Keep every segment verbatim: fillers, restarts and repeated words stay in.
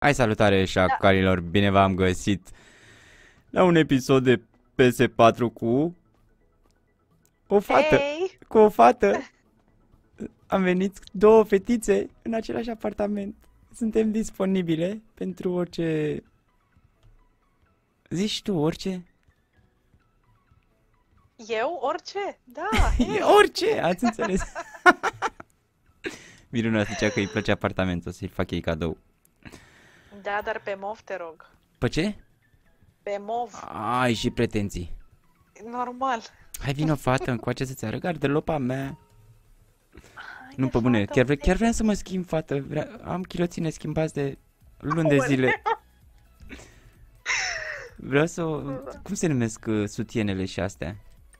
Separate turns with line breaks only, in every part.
Hai, salutare șacarilor, bine v-am găsit la un episod de P S patru cu o fată,
Hei!
cu o fată. Am venit două fetițe în același apartament. Suntem disponibile pentru orice... Zici tu, orice?
Eu? Orice? Da, hei!
Orice, ați înțeles? Miruna zicea că îi place apartamentul, o să-i fac ei cadou.
Da, dar pe mov, te rog.
Pe ce?
Pe mov.
Ai și pretenții.
Normal.
Hai, vino, fată, încoace să-ți arăt garderoba mea.
Hai
Nu,
de
pe bune,
fată,
chiar, vre,
uite.
chiar vreau să mă schimb, fată. Vrea, am chiloține schimbați de luni de zile. Vreau să... Cum se numesc uh, sutienele și astea?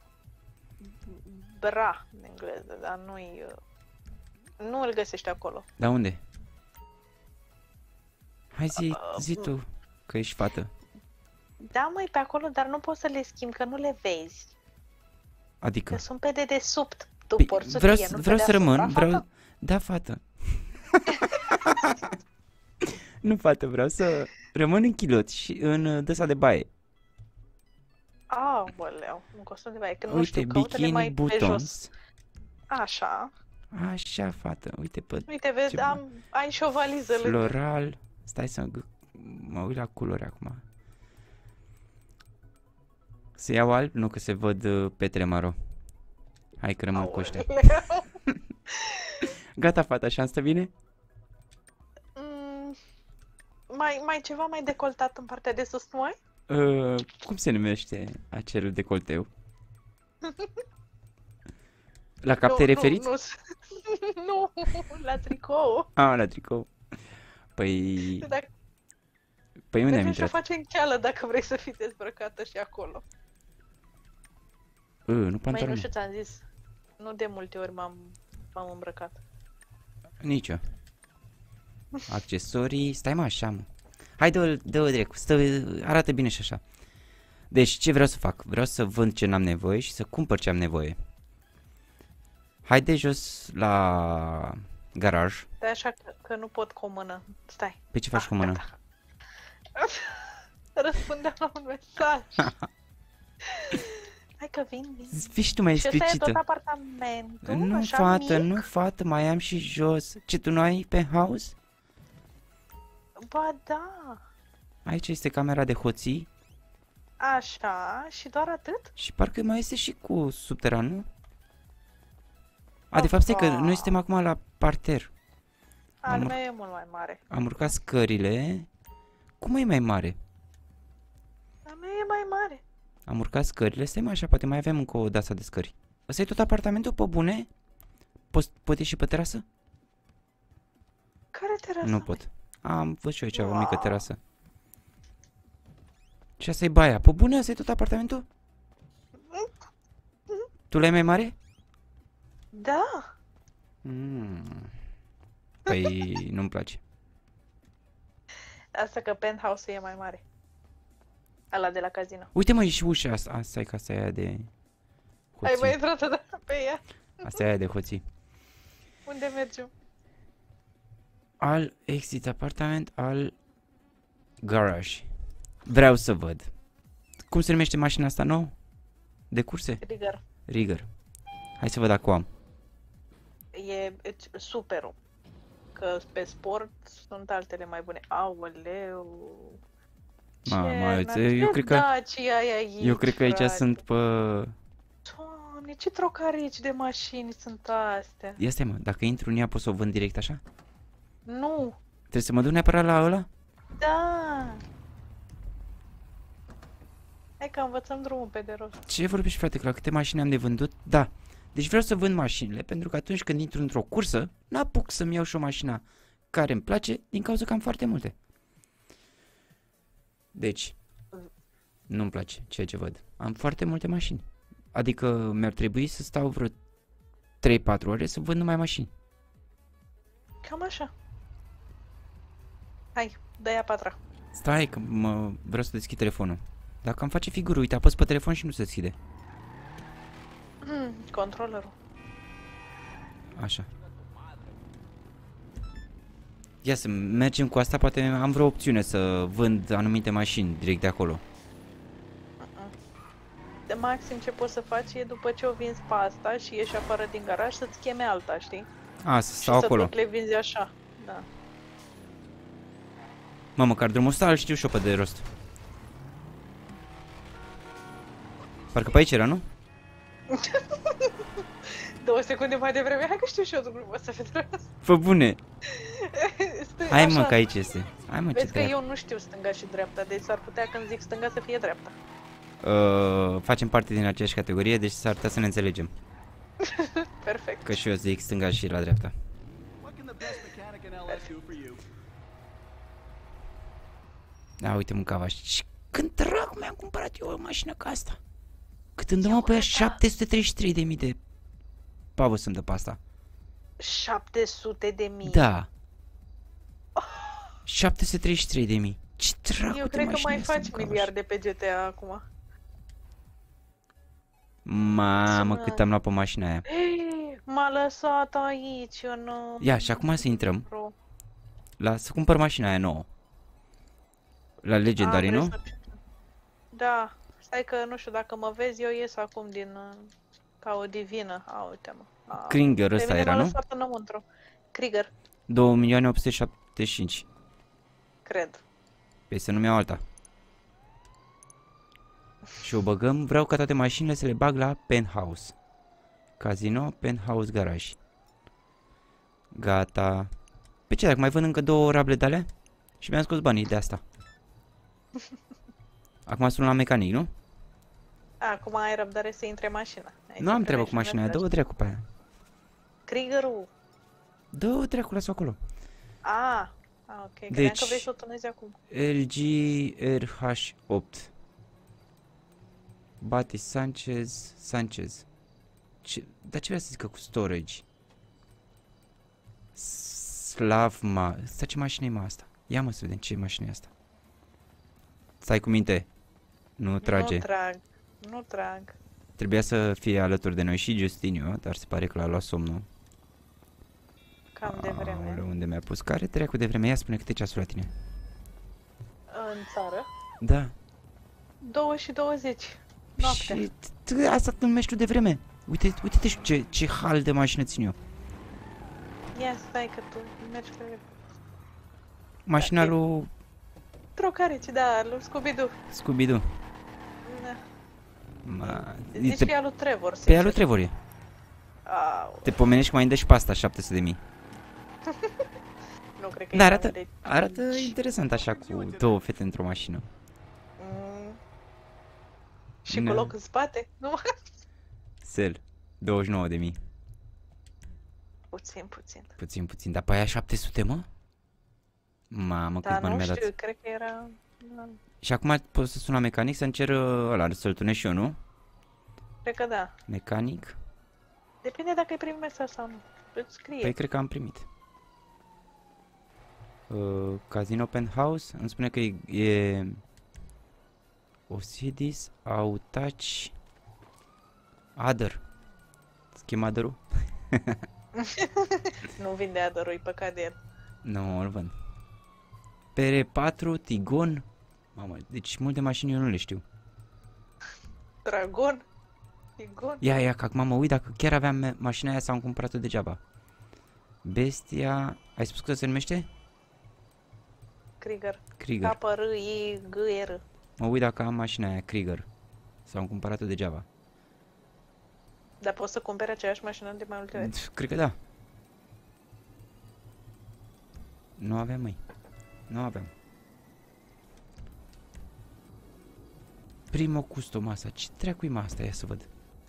Bra, în engleză, dar nu-i... uh, Nu îl găsești acolo.
Da, unde? Hai, zi, zi tu, că ești fată.
Da, măi, pe acolo, dar nu poți să le schimbi, că nu le vezi.
Adică...
Că sunt pe de desubt. Tu
Păi,
porți
vreau,
sutie,
să-
nu
vreau
pe
să rămân,
deasupra,
vreau...
fată?
Da, fată. Nu, fată, vreau să rămân în chiloți și în uh, dăsa de baie.
Aoleu, un costum de baie, că nu
Uite,
știu, caută-le
bikini,
mai pe jos.
buttons.
Așa.
Așa, fată, uite pe
Uite, vezi,
Ce
am, ai și o valiză lângă.
floral. Stai să mă, mă uit la culori acum. Să iau alb? Nu, că se văd uh, petre maro. Hai că rămân cu ăștia.
Aoleu.
Gata, fata, așa stă bine?
Mm, mai, mai ceva mai decoltat în partea de sus, nu ai?
Uh, cum se numește acel decolteu? La cap te
Nu,
referiți?
Nu, nu, nu, la tricou.
Ah, la tricou. Păi...
Dacă,
Păi unde am
mergem și o
intrat?
facem cheală dacă vrei să fii dezbrăcată și acolo.
Uh, nu
Mai nu
pantaloni.
știu, ți-am zis. Nu de multe ori m-am m-am îmbrăcat.
Nicio. Accesorii... Stai, mă, așa, mă. Hai, dă-o, dă-o drept. Stă, arată bine și așa. Deci, ce vreau să fac? Vreau să vând ce n-am nevoie și să cumpăr ce am nevoie. Hai de jos la garaj.
Stai așa că, că nu pot cu o mână. Stai.
Pe ce faci
Ah,
cu mâna?
gata. Răspundeam la un mesaj. Hai că vin, vin.
Fii și tu mai
Și ăsta e tot
explicită.
apartamentul,
Nu,
așa
fată,
mic?
nu, fată, mai am și jos. Ce, tu nu ai penthouse?
Ba da.
Aici este camera de hoții
Așa, și doar atât?
și parcă mai este și cu subteran, nu? A, de fapt, stai că noi suntem acum la parter.
Al
Am,
meu e mult mai mare.
am urcat scările. Cum e mai mare?
Al meu e mai mare.
Am urcat scările, stai, mă, așa, poate mai avem încă o dasă de scări. Ăsta e tot apartamentul, pe bune? Poți, pot ieși pe terasă?
Care terasă?
Nu pot. Am văzut și eu aici o mică
Wow.
terasă. Și asta e baia. Pe bune, asta e tot apartamentul? Tu l-ai mai mare?
Da.
Mm. Păi nu-mi place.
Asta că penthouse-ul e mai mare. Ăla de la casino.
Uite, mă, e și ușa asta. Asta e casa aia de
Ai
hoții.
mai intrat odată pe ea?
Asta e aia de hoții.
Unde mergem?
Al exit apartament, al garage. Vreau să văd. Cum se numește mașina asta nouă? De curse?
Rigger.
Rigger. Hai să văd dacă o am.
E, e superul. Că pe sport sunt altele mai bune. Aoleu.
Mamă,
Ce
uite, eu
ce
cred că-
Dacia ai aici,
Eu cred că aici
frate?
sunt pe...
Doamne, ce trocarici de mașini sunt astea?
Ia stai, mă, dacă intru în ea pot să o vând direct așa?
Nu.
Trebuie să mă duc neapărat la ăla?
Da. Hai că învățăm drumul pe de rost.
Ce vorbești, frate, că la câte mașini am de vândut? Da. Deci vreau să vând mașinile, pentru că atunci când intru într-o cursă, n-apuc să-mi iau și o mașină care îmi place, din cauza că am foarte multe. Deci, nu-mi place ceea ce văd. Am foarte multe mașini. Adică mi-ar trebui să stau vreo trei patru ore să vând numai mașini.
Cam așa. Hai, dă-i a patra.
Stai că mă, vreau să deschid telefonul. Dacă îmi face figură, uite, apăs pe telefon și nu se deschide.
Hmm, controllerul.
Așa. Ia să mergem cu asta, poate am vreo opțiune să vând anumite mașini direct de acolo.
De maxim ce poți să faci e după ce o vinzi pe asta și ieși afară din garaj să-ți cheme alta, știi?
A, să
Și
stau
să
acolo.
tot le vinzi așa, da.
Mă, măcar drumul ăsta îl știu și eu pe de rost. Parcă pe aici era, nu?
Două secunde mai devreme, hai că știu și eu drumul ăsta pe
Fă bune!
Stai,
Hai
așa.
mă, că aici este. Hai mă, ce
Vezi că
treabă.
eu nu știu stânga și dreapta, deci s-ar putea când zic stânga să fie dreapta.
Uh, facem parte din aceeași categorie, deci s-ar putea să ne înțelegem.
Perfect.
Că și eu zic stânga și la dreapta. Da, uite mâncava. Și când dracu mi-am cumpărat eu o mașină ca asta? Cât îmi dă mă pe ea șapte sute treizeci și trei de mii de pavă să-mi dă pe asta.
șapte sute de mii.
Da. șapte sute treizeci și trei de mii. Ce dracu
Eu
de
cred că
mașină
mai
este,
faci
mâncava
miliarde pe G T A acum.
Mamă,
Ce
cât
mă?
am luat pe mașina aia.
Ei, m-a lăsat aici în...
Ia, și acum să intrăm.
Pro.
La, să cumpăr mașina aia nouă. La Legendary,
A,
nu?
vrei să- Da. Stai că nu știu dacă mă vezi, eu ies acum din... uh, ca o divină. A, uite-mă. A,
Kringer
pe
ăsta
mine
era,
m-a
nu?
lăsat înăuntru. Krieger,
două milioane opt sute șaptezeci și cinci.
cred.
Păi să nu-mi iau alta. Și o băgăm, vreau ca toate mașinile să le bag la penthouse. Casino, penthouse, garaj. Gata. Pe ce, dacă mai vând încă două rable de alea? Și mi-am scos banii de asta. Acum sun la mecanic, nu?
Acum ai răbdare să intre mașina. Ai
Nu
să
am treabă
crești
cu mașina aia,
și
dă-o dracu pe aia.
Kriegerul.
Dă-o dracu, lasă acolo.
A, a, ok. Credeam
Deci-
că vrei să o tunezi acum.
L G R H opt. Bati Sanchez, Sanchez. Ce, dar ce vrea să zică cu storage? Slavma. Stai, ce mașină e mă asta? Ia mă să vedem ce mașină e asta. Stai cu minte. Nu trage.
Nu trag. Nu trag.
Trebuia să fie alături de noi și Justinio, dar se pare că l-a luat somnul.
Cam de vreme.
Aoleu, unde mi-a pus? Care treacu de vreme? Ia spune câte ceasul la tine.
În țară.
Da.
două și douăzeci. Noaptea.
Și t- asta te numești tu de vreme. Uite, uite-te și ce, ce hal de mașină țin eu.
Ia stai că tu mergi pe...
Mașina
Da, e-
lui
Trocarici, da, lui Scooby-Doo.
Scooby-Doo.
Da.
Ma,
Zici
te,
pe alu Trevor,
pe
sincer.
alu Trevor e.
Au,
Te pomenești că mai îmi dă și pe asta șapte sute de mii.
nu cred că
Da,
e
arată,
de...
arată interesant așa cu două fete într-o mașină.
Mm. Și
Na.
cu loc în spate? Nu?
Sel, douăzeci și nouă de mii.
Puțin, puțin.
Puțin, puțin, dar pe aia șapte sute, mă? Mamă, câți
Dar
bani
nu
mi-a
știu,
dat.
cred că era... Da.
Și acum pot să sun la mecanic să-mi cer ăla, să-l tunez și eu, nu?
Cred că da.
Mecanic?
Depinde dacă ai primit mesaj sau nu. Îți scrie.
Păi cred că am primit. Uh, Casino Penthouse, îmi spune că e... e... Osidis, Autaci... Other. Schimb Other-ul?
Nu vinde adărul, e păcat de el.
Nu, îl vând. P R patru, Tigon. Mamă, deci multe mașini eu nu le știu.
Dragon? Tigon?
Ia, ia, că acum mă uit dacă chiar aveam me- mașina aia sau am cumpărat-o degeaba. Bestia... Ai spus că se numește?
Krieger.
Krieger.
K R I G R.
Mă uit dacă am mașina aia, Krieger. Sau am cumpărat-o degeaba.
Dar poți să cumperi aceeași mașină de mai multe ori?
Cred că da. Nu aveam, măi. Nu aveam. Primo custom asta. Ce dracu-i mă asta? Ia să văd.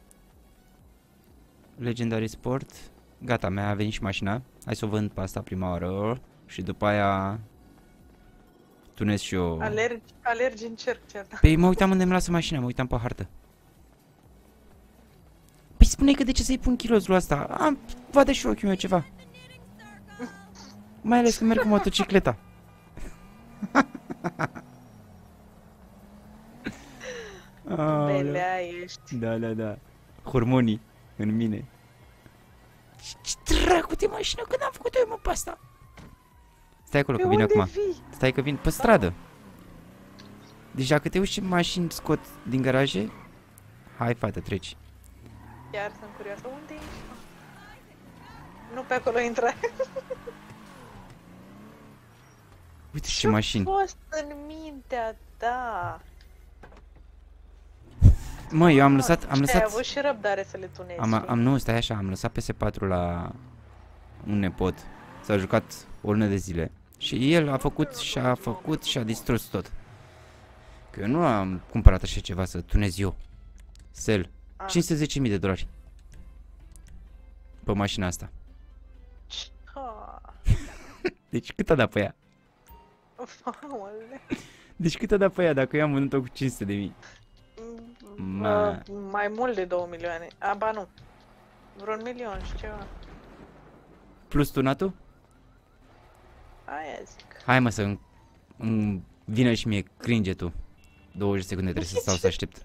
Legendary Sport. Gata, mi-a venit și mașina. Hai să o vând pe asta prima oară. Și după aia... Tunez și eu.
Alergi, alergi în cerc, certa.
Păi mă uitam unde mi lasă mașina, mă uitam pe hartă. Păi spune că de ce să-i pun kilozul asta? Am, vadă și ochiul meu ceva. Mai ales când merg cu motocicleta. Aoleu.
Belea ești.
Da, da, da. Hormonii în mine. Ce, ce dracu de mașină, când am făcut eu mă pe asta? Stai acolo,
Pe
că vin
unde
acum.
vii?
Stai că vin pe stradă. Deci dacă te uiți ce mașini scot din garaje, hai, fată, treci.
Chiar sunt curioasă. Unde ești? Nu pe acolo intra.
Uite ce mașini.
Ce-a fost în mintea ta?
Mă, eu am lăsat, am
Și ai
lăsat...
avut și răbdare să le tunezi.
Am, am, nu, stai așa, am lăsat P S patru la un nepot. S-a jucat o lună de zile. Și el a făcut și a făcut și a distrus tot. Că eu nu am cumpărat așa ceva să tunez eu. Sel.
Ah.
cinci sute zece mii de dolari. Pe mașina asta.
Ah.
Deci cât a dat pe ea?
Aoleu.
Deci cât a dat pe ea dacă eu am vândut-o cu cinci sute de mii? Ma.
Uh, mai mult de două milioane. A, ba nu. Vreun milion și ceva.
Plus tunatul?
Aia zic.
Hai mă să îmi îmi vină și mie cringe-ul. douăzeci de secunde trebuie să stau să aștept.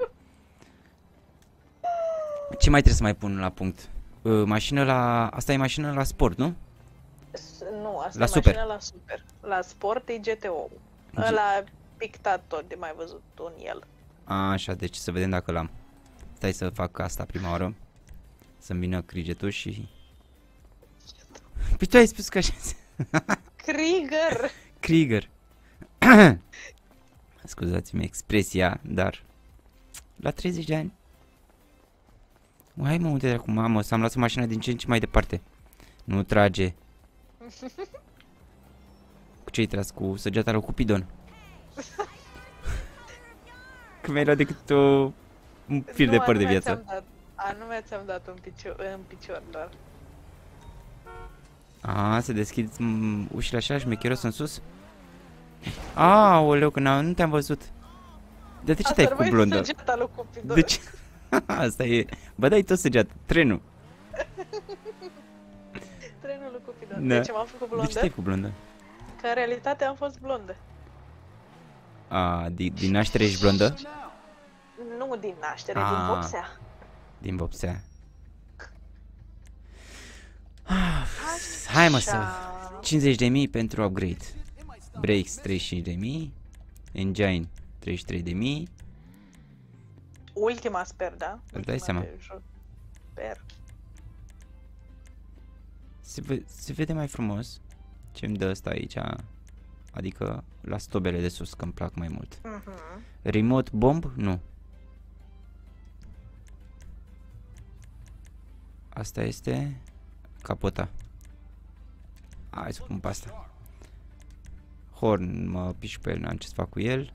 Ce mai trebuie să mai pun la punct? Uh, mașină la... Asta e mașină la sport, nu?
S- Nu, asta
La
e
super.
mașina la super. La sport e G T O. Ăla pictat tot de mai văzut în el.
A, așa, deci să vedem dacă l-am. Stai să fac asta prima oară. Să-mi vină crigetul și... Păi tu ai spus că așa...
Krieger!
Krieger. Scuzați-mi expresia, dar... La treizeci de ani... Mă, hai mă, unde de acum, mamă, s-am lăsat mașina din ce în ce mai departe. Nu trage. Cu ce-i tras? Cu săgeata lui Cupidon. Că mi-ai luat decât o... un fir de păr de viață.
Dat, anume ți-am dat un picior, în picior doar.
A, se deschid mm, ușile așa, șmecheros în sus? Aoleu, că nu te-am văzut. De, de ce te-ai făcut blondă?
Săgeata lui Cupidon.
De ce? Asta e... Bă, dai tot săgeată, trenul.
Trenul lui Cupidon.
Da.
De ce m-am făcut
De
blondă?
ce te-ai făcut blondă?
Că în realitate am fost blondă.
A, din, din naștere ești blondă?
Nu din naștere,
Ah.
din vopsea.
Din vopsea. Hai mă să...
Așa.
cincizeci de mii pentru upgrade. Brakes treizeci și cinci de mii. Engine treizeci și trei de mii.
Ultima sper, da?
Îți dai
Ultima
seama.
de joc. Sper.
Se, ve se vede mai frumos ce-mi dă asta aici. Adică la stobele de sus, că îmi plac mai mult.
Mhm.
Remote bomb? Nu. Asta este capota. Hai să pun pe asta. Horn, mă piș pe el, n-am ce să fac cu el.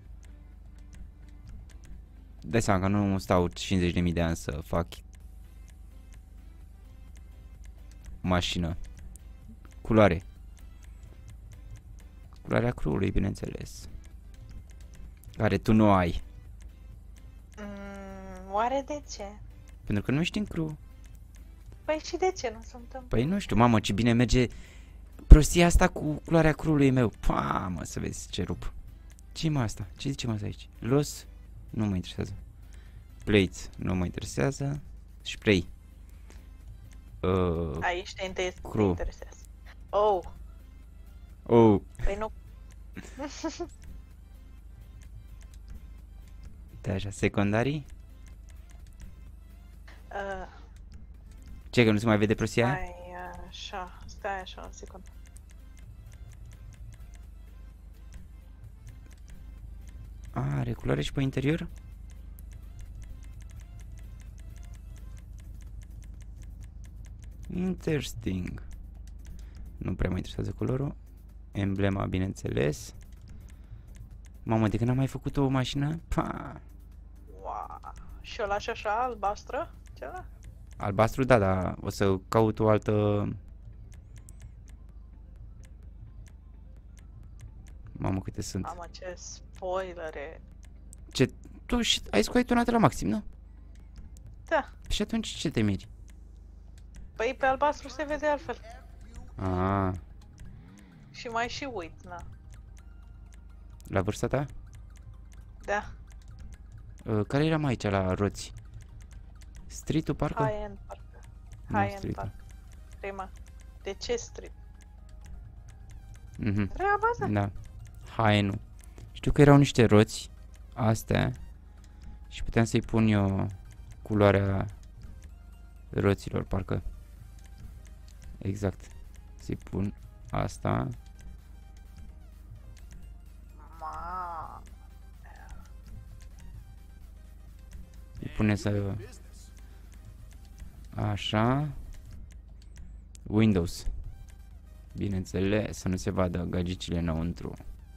Dai seama că nu stau cincizeci de mii de ani să fac mașină. Culoare. Culoarea crew-ului, bineînțeles. Care tu nu ai.
Mm, oare de ce?
Pentru că nu ești în crew.
Păi și de ce nu suntem?
Păi nu știu, mamă, ce bine merge prostia asta cu culoarea crew-ului meu. Pa, mă, să vezi ce rup. Ce mă asta? Ce zice mă asta aici? Los? Nu mă interesează. Plates, nu mă interesează. Spray. Uh,
Aici te interes- te
Cru.
interesează. Oh,
oh,
păi nu.
de așa, secundarii?
Uh,
Ce, că nu se mai vede prostia aia?
stai așa, stai așa un secund.
A, are culoare și pe interior? Interesting. Nu prea mă interesează colorul. Emblema, bineînțeles. Mamă, de când am mai făcut o mașină? Pa!
Wow. Și o lași așa, albastră? Ceva?
Albastru, da, dar o să caut o altă... Mamă, câte sunt.
Mamă, ce spoilere.
Ce? Tu și ai scoat tunate la maxim, nu?
Da.
Și atunci ce te miri?
Păi pe albastru se vede altfel.
Ah,
Și mai și uit, na.
la vârsta ta?
Da.
Uh, care eram aici la roți? Street-ul, parcă?
High-end parcă.
Nu,
High-end
street-ul.
parcă. Prima. De ce street?
Mhm.
Treaba asta.
Da. Hai, nu. Știu că erau niște roți astea și puteam să-i pun eu culoarea roților, parcă. Exact. Să-i pun asta.
Ma.
Îi pune să... Așa. Windows. Bineînțeles, să nu se vadă gagicile înăuntru.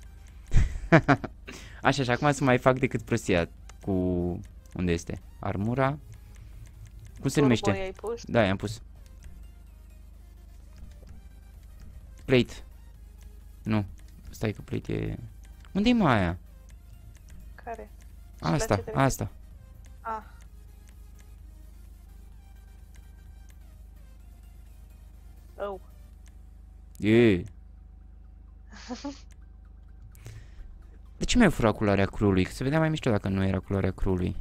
Așa, și acum să mai fac decât prostia cu... Unde este? Armura? Cum se numește?
Turbo i-ai pus?
Da, i-am pus. Plate. Nu. Stai că plate e... Unde e mai aia?
Care?
Asta,
ce te
asta.
Ah. Oh.
E. De ce mi-ai furat culoarea crului? Că se vedea mai mișto dacă nu era culoarea crului.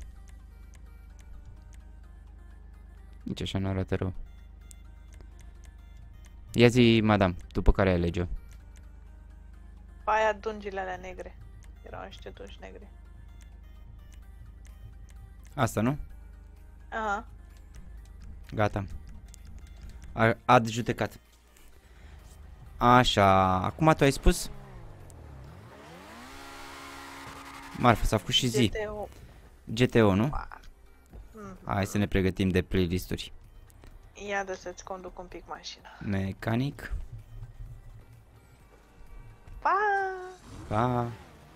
Nici așa nu arată rău. Ia zi, madame, după care alege-o.
Aia dungile alea negre. Erau niște dungi negre.
Asta, nu?
Aha.
Gata. A ad judecat. Așa, acum tu ai spus? Marfa, s-a făcut și zi.
G T O.
G T O, nu?
Mm.
Hai să ne pregătim de playlisturi.
Ia de să-ți conduc un pic mașina.
Mecanic.
Pa!
Pa.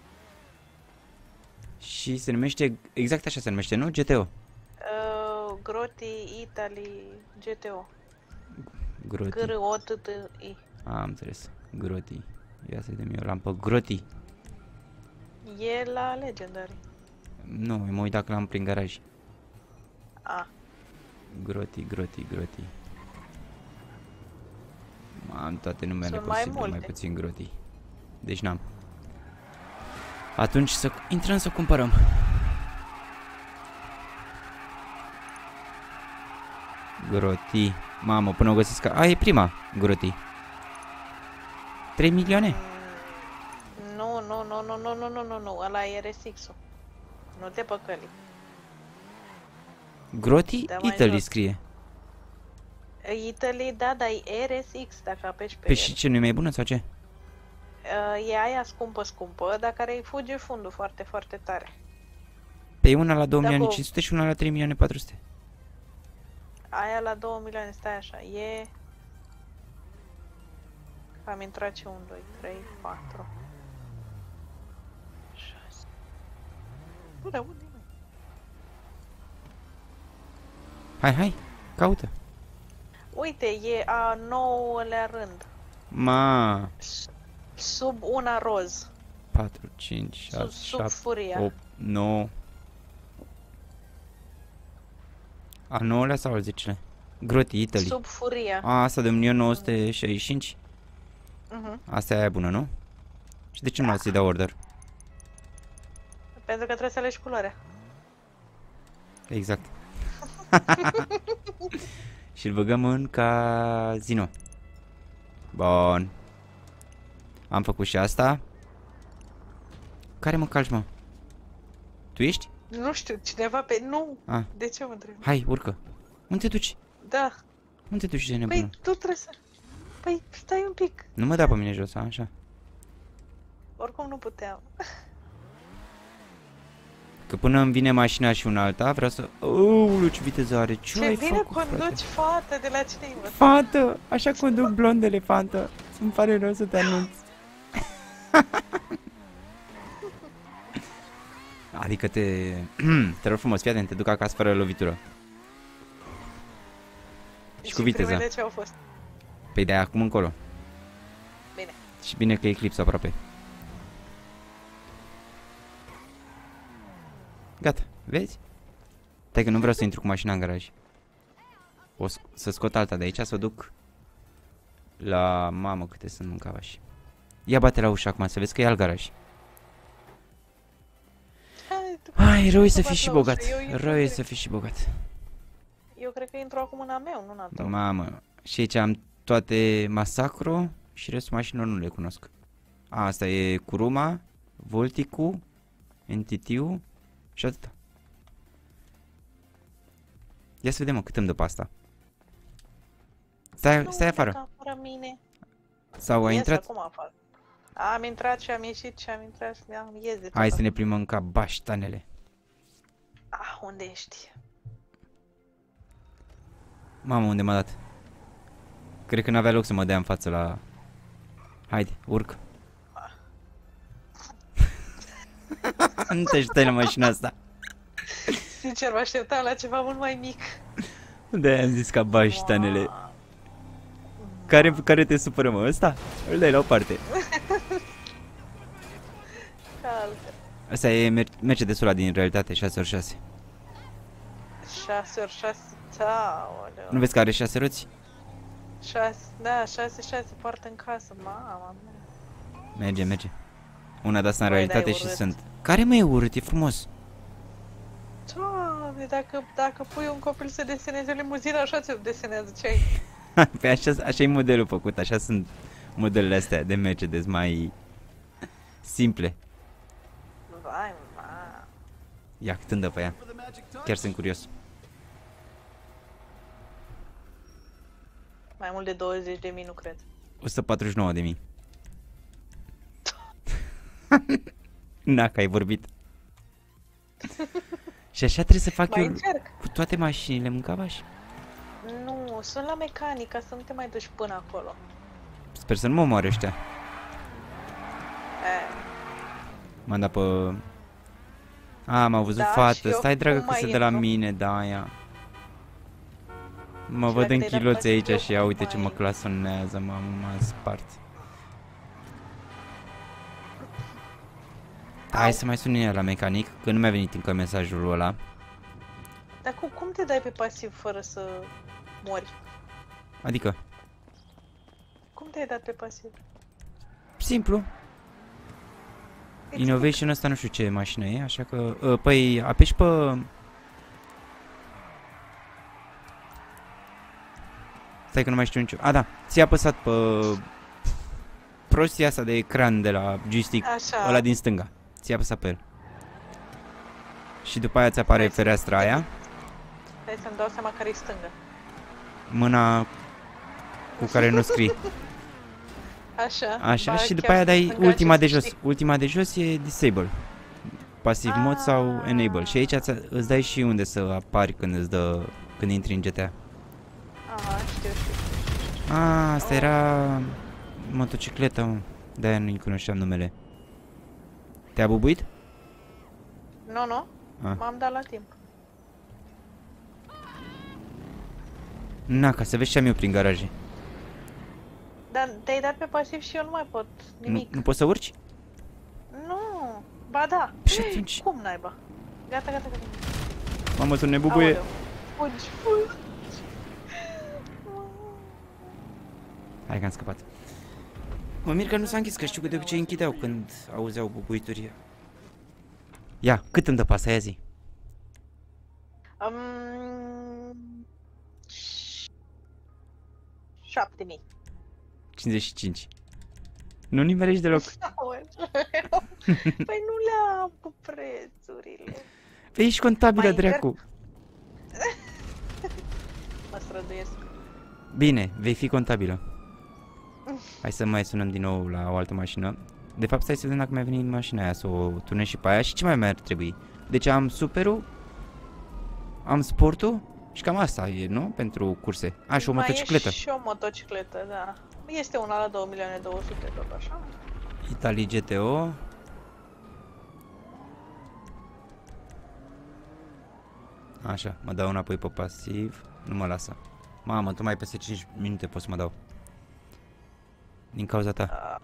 Și se numește, exact așa se numește, nu? G T O.
Uh, Groti, Italy, G T O.
Groti.
G R O T T I.
Am înțeles. Groti. Ia să vedem eu lampă. Groti.
E la Legendary.
Nu, mă uit dacă l-am prin garaj.
A.
Groti, groti, groti. Am toate numele
Sunt mai
posibile, mai
multe.
puțin groti. Deci n-am. Atunci să intrăm să cumpărăm. Groti. Mamă, până o găsesc. A, e prima. Groti. trei milioane?
Nu, nu, nu, nu, nu, nu, nu, nu, nu, ăla e R S X-ul. Nu te păcăli.
Groti?
Da, mai
Italy
jos.
scrie.
Italy, da, dar e R S X dacă apeși pe
Pe
el.
și ce, nu-i mai bună sau ce?
Uh, e aia scumpă, scumpă, dar care îi fuge fundul foarte, foarte tare.
Pe una la două
Da,
milioane
bă.
cinci sute și una la trei milioane patru sute.
Aia la două milioane, stai așa, e... Am intrat ce unu, doi, trei, patru, șase... Bune, unde e, mă?
Hai, hai, caută.
Uite, e a nouălea rând.
Ma,
S- Sub una roz.
patru, cinci,
Sub,
șase,
sub
șapte,
furia.
opt, nouă. A nouălea sau al zecelea? Groti, Italy.
Sub furia.
A, asta de un milion nouă sute șaizeci și cinci?
Mhm.
Asta e aia bună, nu? Și de ce nu să-i dau order?
Pentru că trebuie să alegi culoarea.
Exact. Și-l băgăm în casino. Bun. Am făcut și asta. Care mă calci, mă? Tu ești?
Nu știu, cineva pe... Nu!
Ah.
De ce mă întreb?
Hai, urcă. Unde te duci?
Da.
Unde te duci de nebună?
Păi, tu trebuie să... Păi, stai un pic.
Nu mă da pe mine jos, a, așa.
Oricum nu puteam.
Că până îmi vine mașina și una alta, vreau să... Uuu, ce viteză are, ce,
Ce
ai
bine
făcut,
conduci,
frate?
fată, de la cine mă?
Fată, așa conduc blondele, fată. Îmi pare rău să te anunț. Adică te... te rog frumos, fii atent, te duc acasă fără lovitură. Și cu viteza.
primele ce au fost?
Păi de acum încolo.
Bine.
Și bine că e eclipsă aproape. Gata, vezi? Stai că nu vreau să intru cu mașina în garaj. O sc să scot alta de aici, să o duc la... Mamă, câte sunt în cavași. Ia bate la ușă acum, să vezi că e alt garaj.
Hai, tu-
Hai, rău e să
bat
fii și
la
bogat.
ușă, eu intru
Rău e
direct.
să fii și bogat.
Eu cred că intru acum în a meu, nu în a tău.
Mamă. Și aici am toate masacru și restul mașinilor nu le cunosc. A, asta e Kuruma, Volticu, Entitiu și atâta. Ia să vedem, mă, cât îmi dă pe asta. Stai,
Nu,
stai afară.
pleca fără mine.
Sau ai
Ies
intrat?
acum afară. Am intrat și am ieșit și am intrat și am ies de
Hai
tot.
să ne plimbăm ca baștanele.
Ah, unde ești?
Mamă, unde m-a dat? Cred că n-avea loc să mă dea în față la... Haide, urc. Nu te ajutai la mașina asta.
Sincer, mă așteptam la ceva mult mai mic.
De-aia am zis ca baștanele.
Wow.
Care, care te supără, mă? Ăsta? Îl dai la o parte.
Calcă.
Asta e Mer- Mercedesul ăla din realitate, șase ori șase.
șase ori șase, aoleu.
Nu vezi că are șase roți?
șase, da, șase șase poartă în casă, mama mea.
Merge, merge. Una de asta în
Băi,
realitate
da, e
și
urât.
sunt. Care mai e urât? E frumos.
Doamne, dacă, dacă pui un copil să deseneze limuzina, așa ți-o desenează ce ai.
Pe așa, așa e modelul făcut, așa sunt modelele astea de Mercedes mai simple.
Vai, ma.
Ia, cât îmi dă pe ea. Chiar sunt curios.
Mai mult de douăzeci de mii, nu cred.
o sută patruzeci și nouă de mii. Na, că ai vorbit. Și așa trebuie să fac
Mai
eu
încerc.
cu toate mașinile, mâncavași.
Nu, sunt la mecanic, ca să nu te mai duci până acolo.
Sper să nu mă omoare ăștia.
E,
M-am dat pe... A, m-au văzut
Da, și
fată.
eu
Stai, dragă,
cum
că
mai
se de la
intru?
mine, da, aia. Mă
Și
văd
dacă
în
te-ai dat
chiloți aici
pasiv,
și ia
cum
uite ce mă
mai-
clasonează, mamă, m-a spart. Da, hai să mai sun ea la mecanic, că nu mi-a venit încă mesajul ăla.
dar cum, cum te dai pe pasiv fără să mori?
Adică,
Cum te-ai dat pe pasiv?
simplu,
Explic.
Innovation ăsta nu știu ce mașină e, așa că... Uh, păi, apeși pe... Stai că nu mai știu nicio... A, da, ți-a apăsat pe... Prostia asta de ecran de la joystick,
Așa.
ăla din stânga. Ți-a apăsat pe el. Și după aia ți apare
Hai să-
fereastra aia,
Hai să-mi dau seama care-i stânga.
mâna cu care nu scrii.
Așa.
Așa,
ba,
și după
chiar
aia dai
stânga
ultima
și
de
să
jos.
știi.
Ultima de jos e disable. Passive mode sau
Ah.
enable. Și aici îți, îți dai și unde să apari când îți dă, când intri în G T A.
Aha, știu, știu.
A, asta era motocicleta, mă. De-aia nu-i cunoșteam numele. Te-a bubuit?
Nu, nu,
Ah.
m-am dat la timp.
Na, ca să vezi ce am eu prin garaje.
Dar te-ai dat pe pasiv și eu nu mai pot
Nu,
nimic.
nu poți să urci?
Nu, ba da.
Și atunci?
Cum naiba? Gata, gata, gata.
Mamă, să ne bubuie.
Aoleu. Fugi, fugi.
Hai că am scăpat. Mă mir că nu s-a închis, că știu că de obicei închideau când auzeau bubuituri. Ia, cât îmi dă pe asta, ia zi.
Um, șapte mii.
cincizeci și cinci. Nu nimerești deloc.
Păi nu le-am cu prețurile.
Păi ești contabilă,
Mai încerc?
dracu.
Mă străduiesc.
Bine, vei fi contabilă. Hai să mai sunăm din nou la o altă mașină. De fapt, stai să vedem dacă mi-a venit mașina aia, să o turnez și pe aia. Și ce mai mi-ar trebui? Deci am superul, am sportul și cam asta e, nu? Pentru curse. A, și o
Mai
motocicletă.
e și o motocicletă, da. Este una la două milioane două sute, tot așa.
Italy G T O. Așa, mă dau înapoi pe pasiv. Nu mă lasă. Mamă, tu mai peste cinci minute pot să mă dau. Din cauza ta.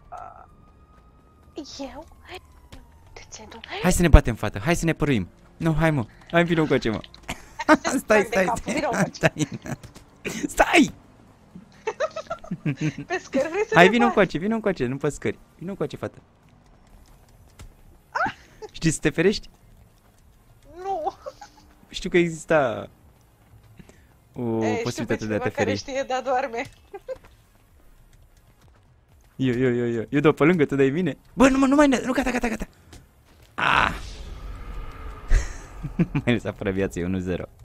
Eu? De ce nu?
Hai să ne batem, fată, hai să ne păruim. Nu, hai mă, hai vină cu mă. Stai,
de
stai,
cap,
stai,
vină încoace.
stai. Stai!
Pe scări vrei să
Hai
te
vină
bagi?
încoace, vină încoace, nu pe scări. Vină încoace, fată. Știi să te ferești?
Nu.
Știu că exista o
E, știu pe
posibilitate de a
cineva
te
care
feri.
știe, dar doarme.
Eu, eu, eu, eu, eu dau pe lângă, tu dai bine. Bă, nu, mă, nu mai, nu, gata, gata, gata. Ah! Mai lăsat fără viață, e unu zero.